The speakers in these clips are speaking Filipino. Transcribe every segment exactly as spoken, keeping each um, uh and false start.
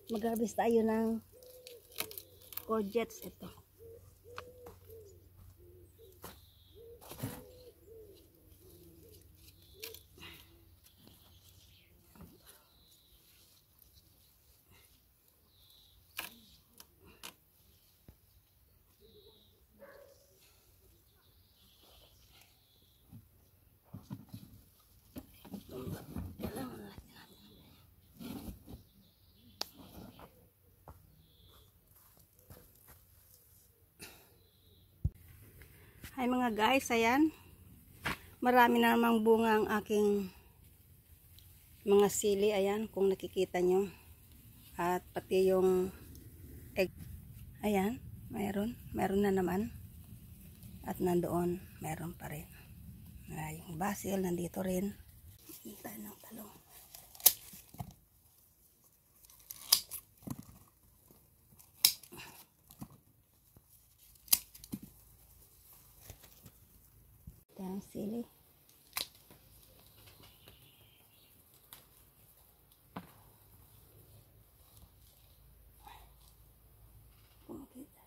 Mag-harvest tayo ng courgettes ito. Hi mga guys, ayan. Marami na namang bunga ang aking mga sili, ayan, kung nakikita nyo. At pati yung egg. Ayan, mayroon. Mayroon na naman. At nandoon, mayroon pa rin. Ah, yung basil, nandito rin. Hintay ng talong. Ang sili. Pumakita.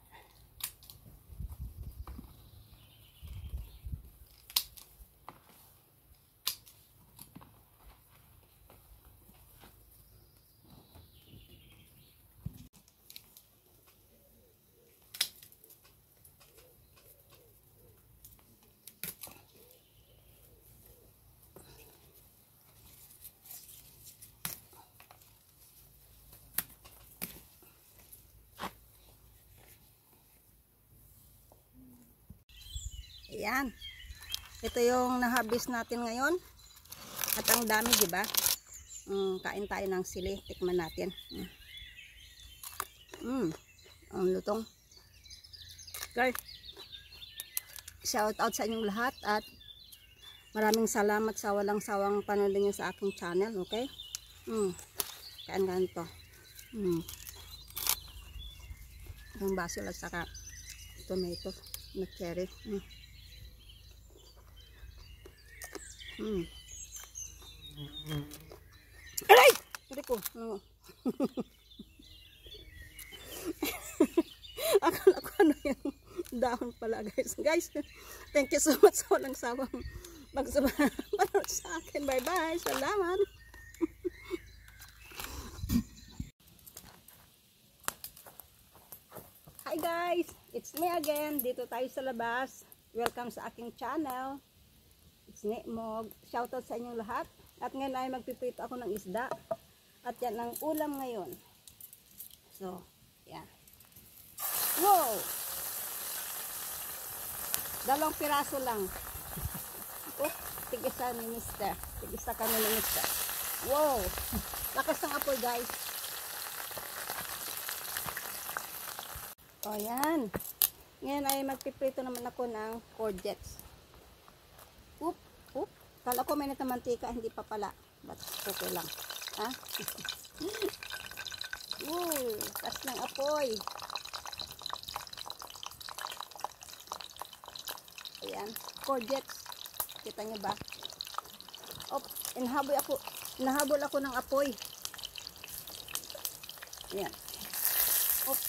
Ayan. Ito yung na-harvest natin ngayon. At ang dami, di ba? Mm, kain tayo ng sili. Tikman natin. Mm. Mm. Ang lutong. Okay. Shout out sa inyong lahat at maraming salamat sa walang sawang panonood niyo sa aking channel, okay? Mm. Kain ganito. Mm. Yung basil at saka tomato na cherry. Mm. Hmm. Aray! Hindi ko. No. Akala ko ano yung dahon pala guys. Guys, thank you so much sa walang sawang pagsubahan sa akin. Bye bye. Salamat. Hi guys. It's me again. Dito tayo sa labas. Welcome sa aking channel. It's Mog. Shoutout sa inyong lahat. At ngayon ay magpiprito ako ng isda. At yan ang ulam ngayon. So, yan. Wow! Dalawang piraso lang. Oh, tigisa ni mister. Tigisa kami ni mister. Wow! Lakas ng apoy guys. O yan. Ngayon ay magpiprito naman ako ng courgettes. Oop, oop. Kala ko may natamantika, hindi pa pala. But okay lang. Ha? Ooh, tas ng apoy. Ayan, courgettes. Kita nyo ba? Oop, inahabol ako. Nahabol ako ng apoy. Ayan. Oop.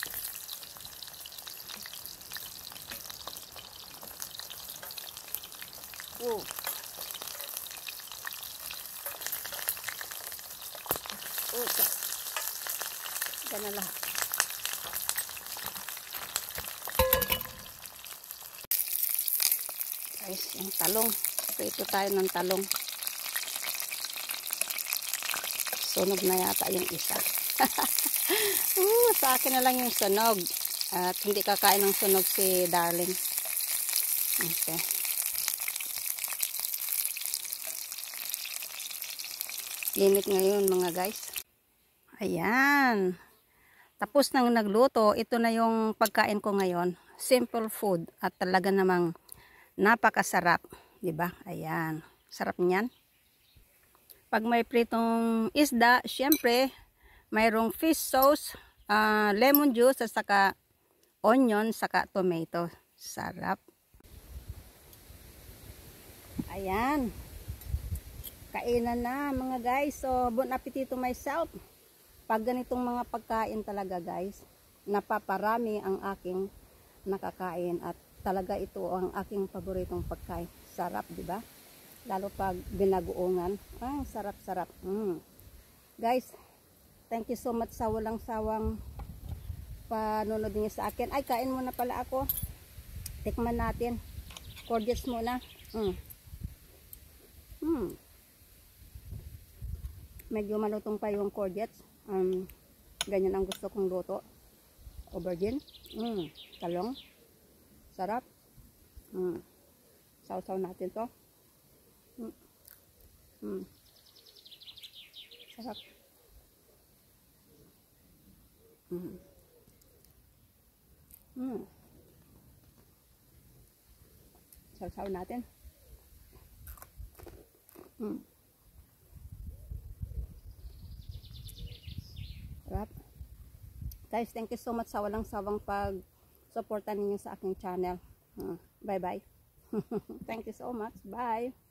Oh. Okay. Ganun lahat. Guys, yung talong. Prito tayo ng talong. Sunog na yata yung isa. uh, sa akin na lang yung sunog. At hindi kakain ng sunog si Darling. Okay. Init ngayon mga guys. Ayan. Tapos nang nagluto, ito na yung pagkain ko ngayon. Simple food at talaga namang napakasarap, 'di ba? Ayan. Sarap niyan. Pag may pritong isda, syempre mayroong fish sauce, uh, lemon juice at saka onion, saka tomato. Sarap. Ayan. Kainan na mga guys. So, bon appetito myself. Pag ganitong mga pagkain talaga guys, napaparami ang aking nakakain at talaga ito ang aking paboritong pagkain. Sarap, di ba? Lalo pag binagoongan. Ay, sarap-sarap. Mm. Guys, thank you so much sa walang sawang panonood niyo sa akin. Ay, kain muna pala ako. Tikman natin. Cordials muna. Mm. Mm. Medyo malutong pa yung cordials. Um, ganyan ang gusto kong luto. Aubergine. Mm. Talong. Sarap. Mm. Sausaw natin to. Mm. Mm. Sarap. Mm. Mm. Sausaw natin. Mm. Sarap. Guys, thank you so much sa walang sawang pag-suporta ninyo sa aking channel. Uh, bye bye. Thank you so much. Bye.